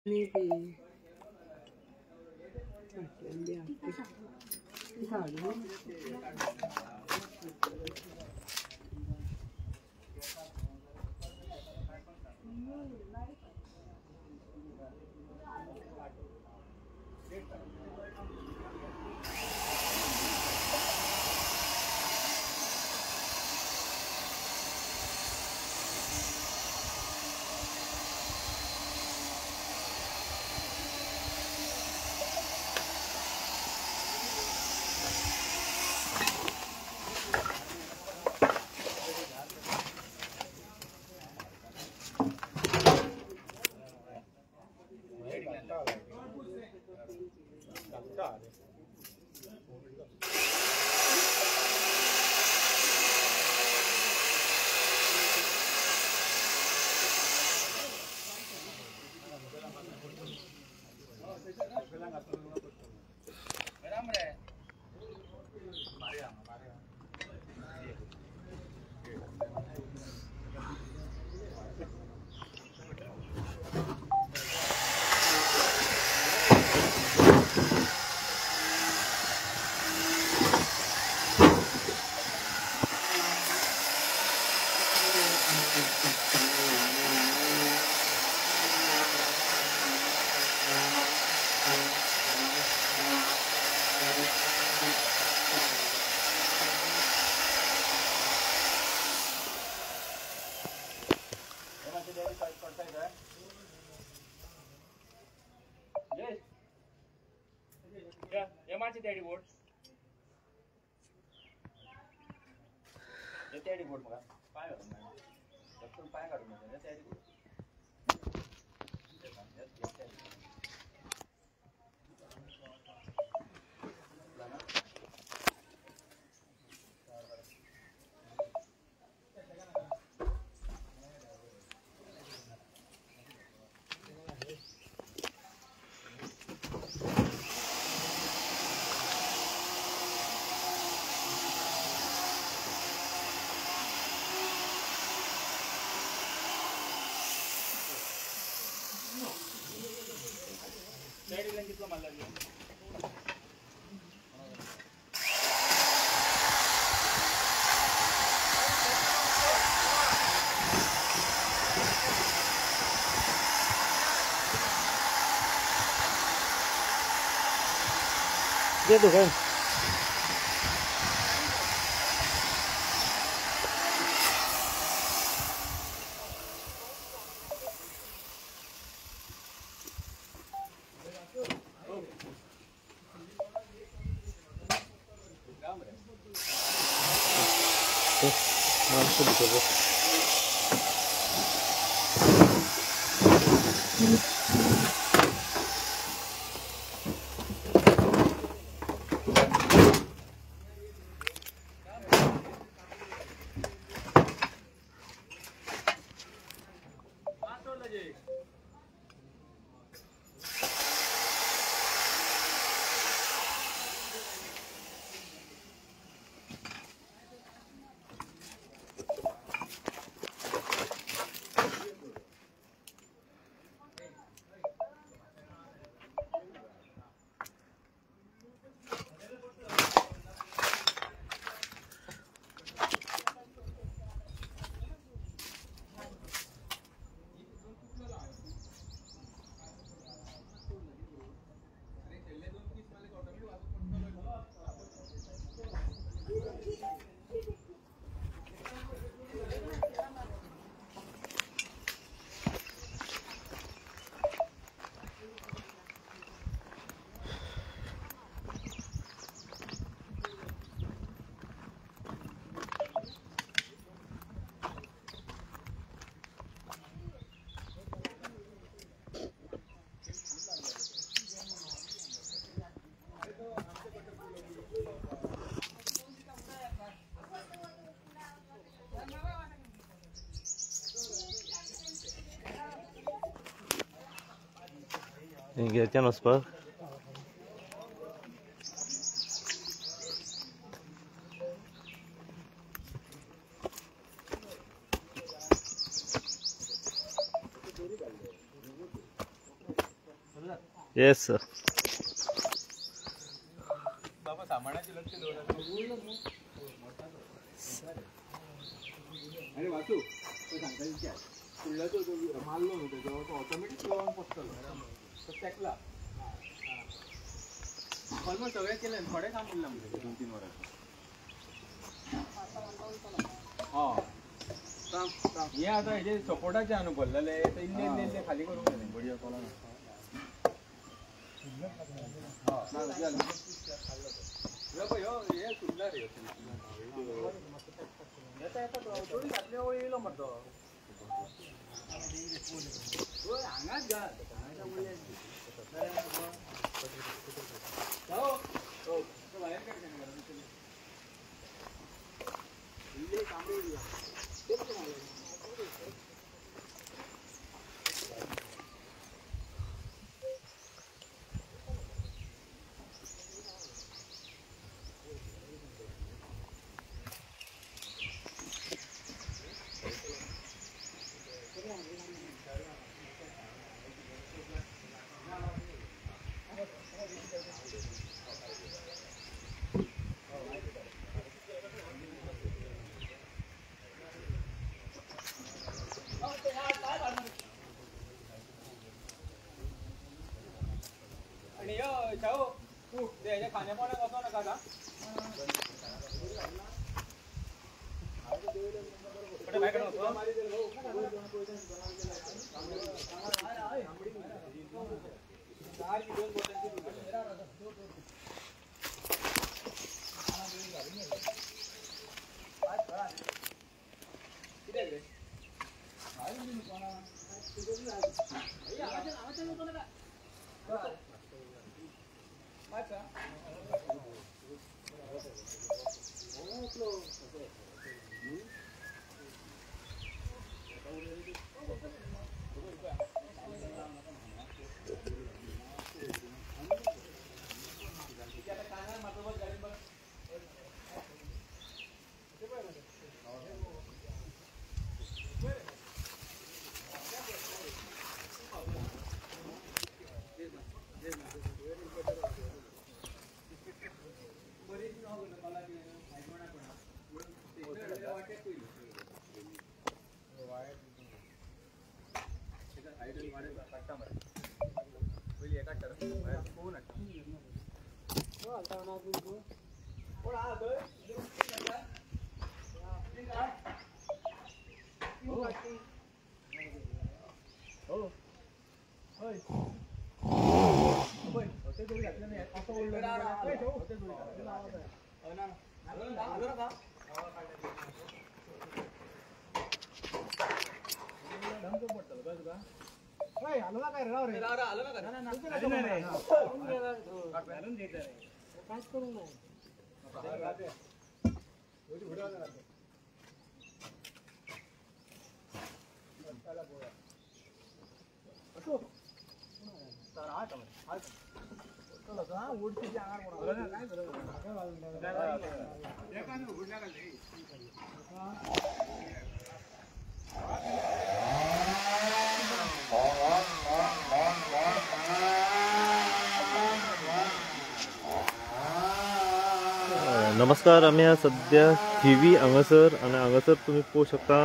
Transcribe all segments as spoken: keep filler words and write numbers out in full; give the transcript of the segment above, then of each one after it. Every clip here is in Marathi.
daddy board. Yes, daddy board मगा. पाय काढून नाही. फक्त पाय काढून नाही. Yes, daddy board. Daddy lang dito malagi. Dia tuh kan. Tuh, langsung dicoba. Ingredient nos par. Yes sir. बाबा सामानाची लक्ष अरे वाचू तो सांगता काय पुढला तो मारलो होतो तेव्हा तो ऑटोमॅटिक लावून पसरलो तो टॅकला ऑलमोस्ट सगळे केले थोडे काम उरला म्हणजे दोन तीन वरांचे हा हे आता हे सपोर्टाचे आणू बोललेले तर इल्ले इल्ले इल्ले खाली करून गेले बढिया कोला हे सुंदर आहे येता येता थोडी घातल्या वेळी येलो मरतो हांगाच घाल बाहेर आणि यो जाऊ तू त्याच्या खाण्यापाण्यात बसव नका का नमस्कार. आम्ही आज सध्या थिवी हांगासर आणि हांगासर तुम्ही पळोवंक शकता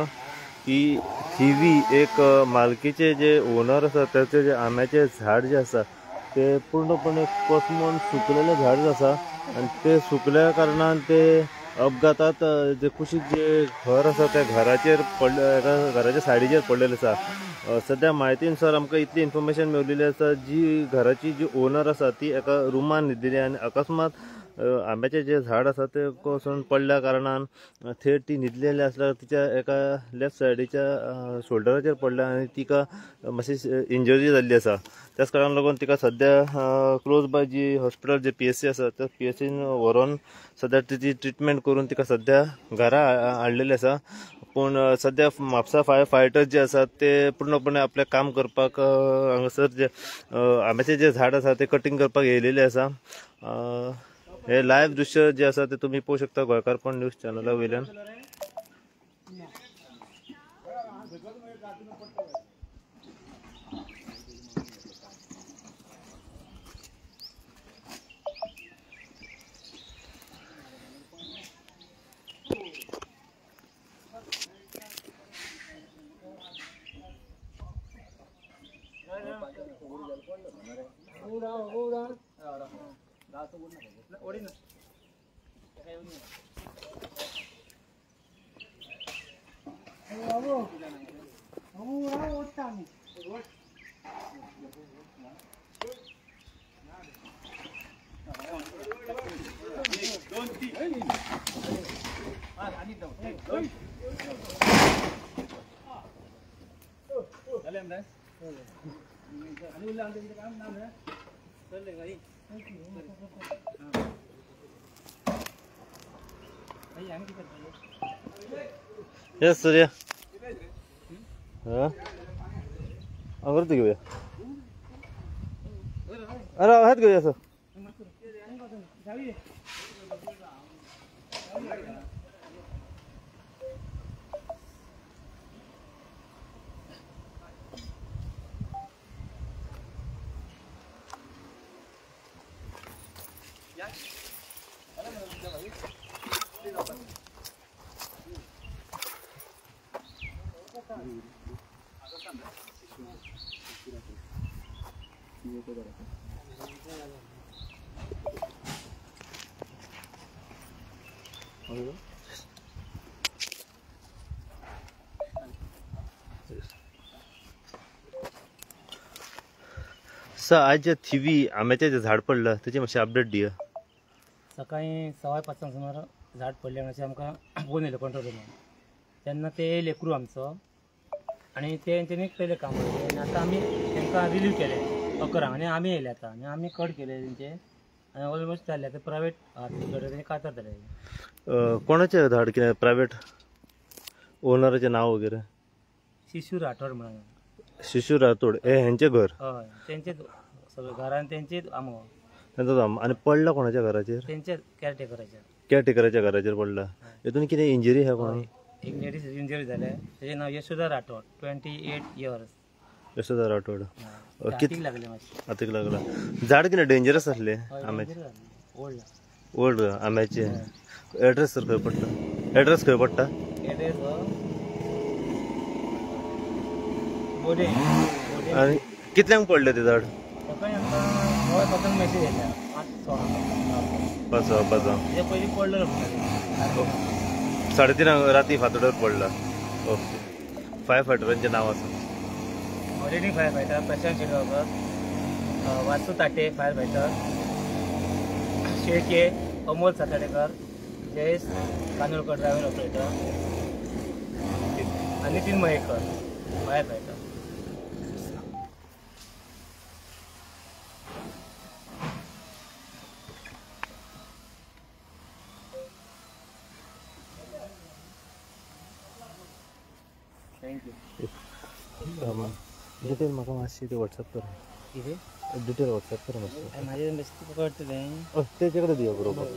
की थिवी एक मालकीचे जे ओनर आसा त्याचे जे आंब्याचे झाड जे आसा ते पूर्णपणे कोसमून सुकलेले झाड आसा आणि ते सुकल्या कारणान ते अपघातात जे कुशीक जे घर आसा त्या घराचेर पडले घराच्या सायडीचेर पडलेले आसा. सध्या म्हायतीनुसार आमकां इतली इन्फॉर्मेशन मेळिल्ली आसा जी घराची जी ओनर आसा ती एका रुमान न्हिदिल्ली आनी अकस्मात आंब्याचे जे झाड आसा ते कोसळून पडल्या कारणान थेट ती न्हिदलेली आसल्यार तिच्या एका लेफ्ट सायडीच्या शोल्डराचेर पडल्या आनी तिका मातशी इंजरी जाल्ली आसा. त्याच कारणान लागून तिका सध्या क्लोज बाय जी हॉस्पिटल जे पी एस सी आसा त्या पी एस सीन व्हरून सध्या तिची ट्रिटमेंट करून तिका सध्या घरा हाडलेली आसा. पूण सध्या म्हापसा फायर फायटर्स जे आसात ते पूर्णपणे आपले काम करपाक हांगासर जे आंब्याचे जे झाड आसा ते कटिंग करपाक येयलेले आसा. हे लायव्ह दृश्य जे आसा ते तुम्ही पळोवंक शकता गोंयकारपण न्यूज चॅनला वयल्यान. येस सूर्य हा अंगरती घेऊया अरे हात घेऊया असं सर आज जे थिवी आंब्याचे जे झाड पडलं त्याची मातशी अपडेट दिया. सकाळी सवाय पांचांक सुमार झाड पडले अशें आमकां फोन येयलो कंट्रोल रूमान. तेन्ना ते लेकरू आमचो आनी तेंच्यांनी पयलें काम केलें आनी आतां आमी तांकां रिलीव केलें अकरांक आनी आमी येयले आतां आनी आमी कट केले तेंचे आनी ऑलमोस्ट जाले आतां प्रायवेट तेंचे कातरतले. कोणाचें झाड कितें प्रायवेट ओनराचें नांव वगैरे शिशू राठोड म्हणून शिशू राठोड हे हेंचें घर हय तेंचेच सगळें घरान तेंचेच आमो तेंचोच आम आनी पडला कोणाच्या घराचेर तेंचेच कॅरटेकराच्या कॅरटेकराच्या घराचेर पडला. हितून कितें इंजरी आहा कोणाक एक लेडीज इंजरी जाले तेजें नांव Yashoda Rathod twenty eight years Yashoda Rathod हातीक लागले मातशें हातीक लागला. झाड कितें डेंजरस आसले आंब्याचे ओल्ड ओल्ड आंब्याचे एड्रेस सर खंय पडटा एड्रेस खंय पडटा एड्रेस बोडे आनी कितल्यांक पडले ते झाड सकाळी आमकां सवाय पांचांक मॅसेज येयल्या आठ सोळा पांच पांचांक तेजे पयलीं पडलो म्हणटाले साडे तिनांक राती फातोड्यार पडला. ओके फायर फायटरांचें नांव आसा leading firefighter Prashant Shirgaonkar Vasu Tate firefighter Shelke Amol Satadekar Jayesh Kanolkar driver operator आणि Nitin Mayekar firefighter. Thank you. Detail म्हाका मातशी ते व्हॉट्सअप कर कितें डिटेल व्हॉट्सअप कर मातशें म्हाजें बेश्टें कळटलें हय तेचे कडेन दिया बरोबर.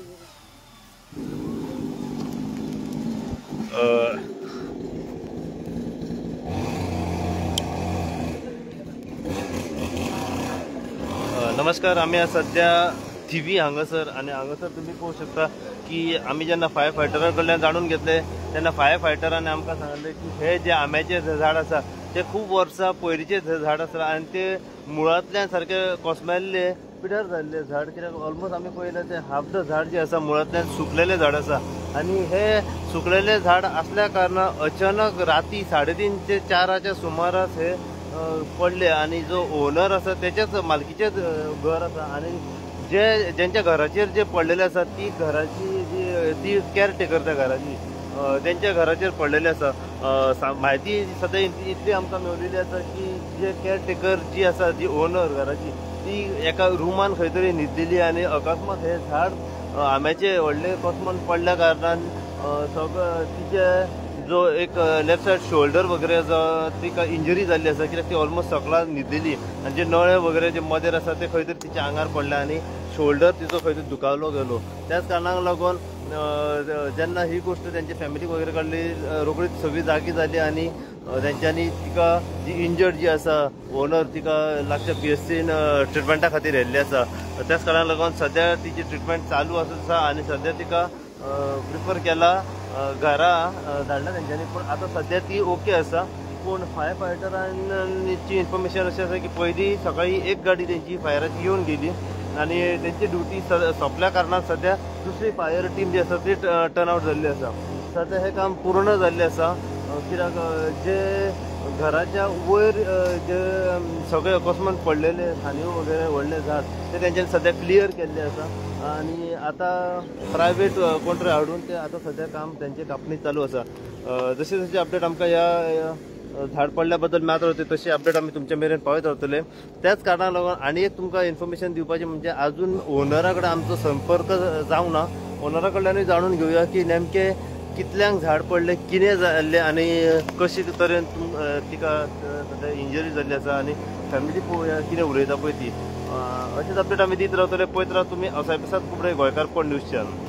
नमस्कार आमी सध्या थिवी हांगासर आनी हांगासर तुमी पळोवंक शकता की आमी जेन्ना फायर फायटरा कडल्यान जाणून घेतले तेन्ना फायर फायटरांनी आमकां सांगलें की हे जे आंब्याचे झाड आसा ते खूब वर्सां पयलींचे झाड आसा आनी ते मुळांतल्यान सारके कोसमेल्ले पिड्यार जाल्ले झाड कित्याक ऑलमोस्ट आमी पळयलें ते हाफ द झाड जे आसा मुळांतल्यान सुकलेले झाड आसा आनी हे सुकलेले झाड असल्या कारणान अचानक राती साडे तीन ते चाराच्या सुमारास हे पडले आनी जो ओनर आसा तेच्याच मालकीचेच घर आसा आनी जे ज्यांच्या घराचेर जे पडलेले आसा ती घराची जी ती कॅरटेकर त्या घराची त्यांच्या घराचेर पडलेले आसा. म्हायती सद्या इतली आमकां मेळिल्ली आसा की जे कॅरटेकर जी आसा जी ओनर घराची ती एका रुमान खंय तरी न्हिदलेली आनी अकस्मात हे झाड आंब्याचे व्हडले कोसमोन पडल्या कारणान सगळं तिचे जो एक लेफ्ट सायड शोल्डर वगैरे जो तिका इंजरी जाल्ली आसा कित्याक ती ऑलमोस्ट सकाळ न्हिदलेली आनी जे नळे वगैरे जे मदेर आसा ते खंय तरी तिच्या आंगार पडले आनी शोल्डर तिचो खंय तरी दुखावलो गेलो. त्याच कारणाक लागून जेन्ना ही गोष्ट त्यांची फॅमिली वगैरे कडली रोखडीच सगळी जागी जाली आनी तेंच्यांनी तिका जी इंजर्ड जी आसा ओनर तिका लागच्या पी एस सीन ट्रिटमेंटा खातीर व्हेल्ली आसा. त्याच कारणाक लागून सद्या तिची ट्रिटमेंट चालू आसा आनी सद्या तिका प्रिफर केला घरा धाडला तेंच्यांनी पूण आतां सद्या ती ओके आसा. पूण फायर फायटरांची इन्फॉर्मेशन अशी आसा की पयलीं सकाळी एक गाडी तेंची फायराची येवन गेली आनी तेंची ड्युटी सोंपल्या कारणान सद्या दुसरी फायर टीम जी आसा ती टर्न आवट जाल्ली आसा. सद्या हें काम पूर्ण जाल्लें आसा. कित्याक जे घराच्या वयर जे सगळे अकस्मात पडलेले खांदयो वगैरे व्हडले झाड ते तेंच्यानी सद्या क्लियर केल्ले आसा आनी आतां प्रायवेट कोण तरी हाडून ते आतां सद्या काम तेंचे कापणी चालू आसा. जशे जशे अपडेट आमकां ह्या झाड पडल्या बद्दल मेळत रावतले तशी अपडेट आमी तुमचे मेरेन पावयत रावतले. त्याच कारणाक लागून आनी एक तुमकां इन्फॉर्मेशन दिवपाचें म्हणजे आजून ओनरा कडेन आमचो संपर्क जावंक ना. ओनरा कडल्यानूय जाणून घेवया की नेमके कितल्यांक झाड पडले, कितें जाल्लें आनी कशे तरेन तिका सद्या इंजरी जाल्ली आसा आनी फॅमिली पळोवया कितें उलयता पळय ती. अशेंच अपडेट आमी दीत रावतले. पळयत राव तुमी अवसायपासात कुबडे गोंयकारपण न्यूज चॅनल.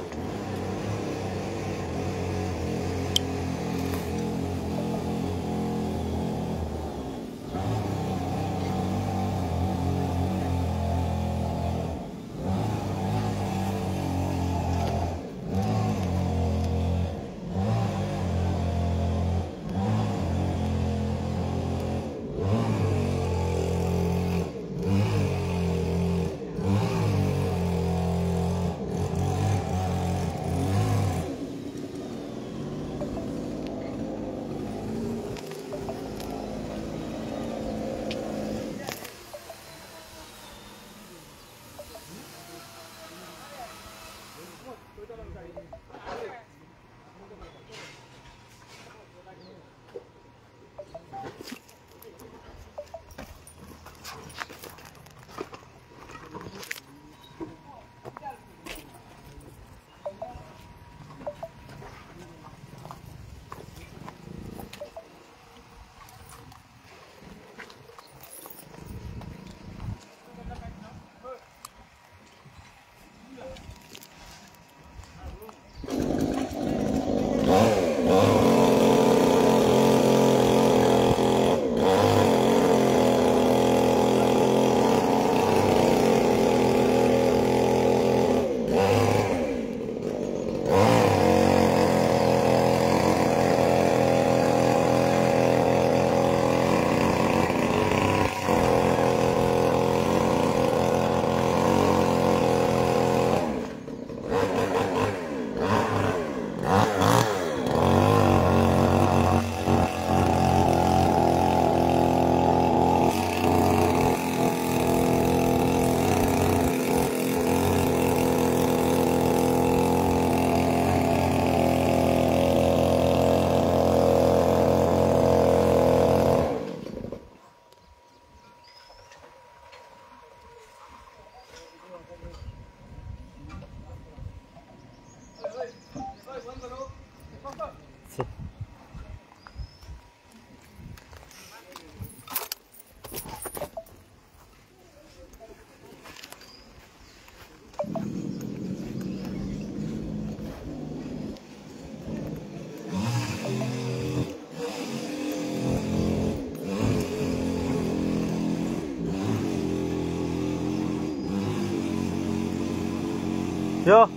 Ja.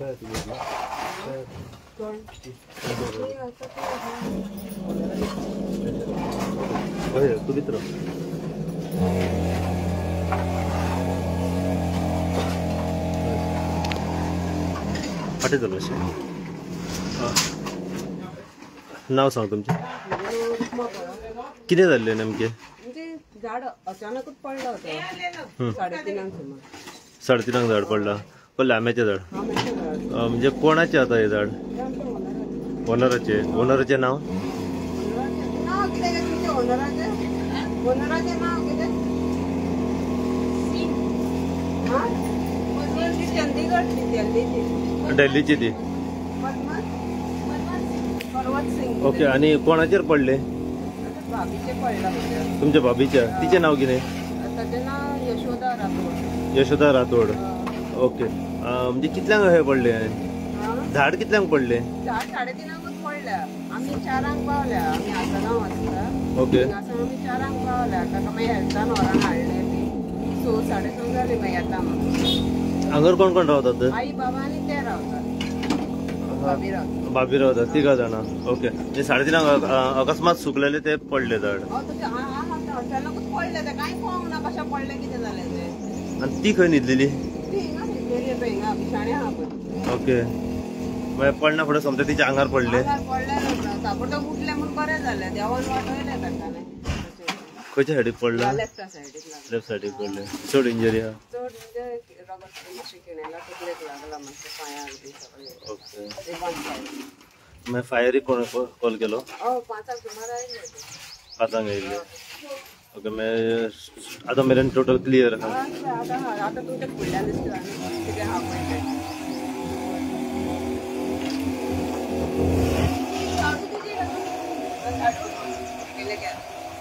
आहे तुम्ही कुठे फाटे चालू असे नाव सांग तुमचे किती झाले नेमके म्हणजे झाड अचानकच पडलं होतं साडेतीनांक सुमार साडेतीनांक झाड पडला पडलं आंब्याचे झाड आंब्याचं झाड अं, म्हणजे कोणाचे आता हे झाड ते आमच्या ओनराचे. ओनराचे ओनराचे नाव ओनराचे नाव कितें गे तुमचे ओनराचे ओनराचे नाव कितें हा ती चंदीगडची दिल्लीची दिल्लीची ती पद्मत पर्वत सिंग ओके आणि कोणाचेर पडले भाभीचे पडला म्हणजे तुमच्या भाभीच्या तिचे नाव कितें ताचें नाव यशोदा राठोड यशोदा राठोड ओके अं, म्हणजे कितल्यांक हे पडले हा झाड कितल्यांक पडले झाड साडेतीनांकच पडल्या आम्ही चारांक पावल्या आम्ही आसगांव आसता ओके हांगासर आमी चारांक पावल्या ताका मागीर हेल्थान व्हरान हाडले बी स साडे स जाली मागीर येता म्हणून हांगर कोण कोण रावतात आई बाबा आनी ते रावतात भाभी रावतात भाभी रावतात तिगा जाणां ओके म्हणजे साडेतीनांक अ- अकस्मात सुकलेले ते पडले झाड हय तशें अचानकूच पडले ते कांय कळोंक ना कशें पडले कितें जालें तें आणि ती खंय न्हिदलेली ती हिंगा न्हिदलेली पळय हिंगा बिछाणे आहा पळय ओके मागीर पडना फुडें समजा तिचे आंगार पडले आंगार पडले ताबडतोब उठले म्हूण बरें जालें देवान वाटयलें ताका न्ही खंयच्या सायडीक पडला लेफ्टा सायडीक लागलें लेफ्ट सायडीक पडले चड इंजरी आहा चड म्हणजे रगत मातशें किणेला तकलेक लागला मातशें पांयांक बी सगळें ओके ते बंद जालें मागीर फायरीक कोण कॉल केलो हय पांचांक सुमार आयले ते पांचांक येयले ओके मागीर आतां मेरेन टोटल क्लियर आहा आतां आतां तुमच्या फुडल्यान दिसता आनी कितें आहा पळय तें केले घ्या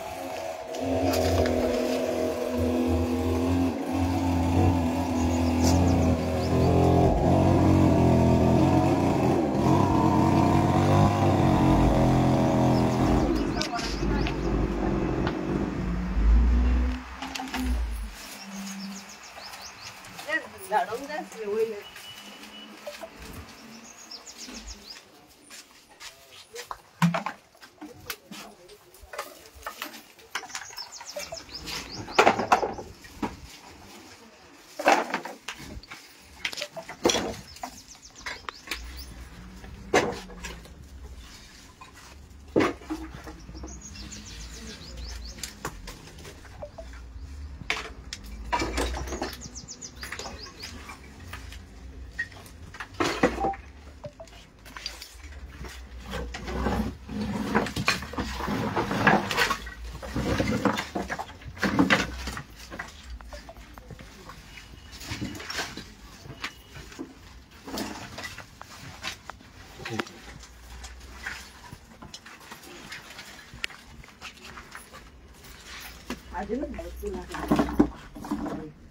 झाडूंक जाय आसलें वयलें अजूनच बसून आहे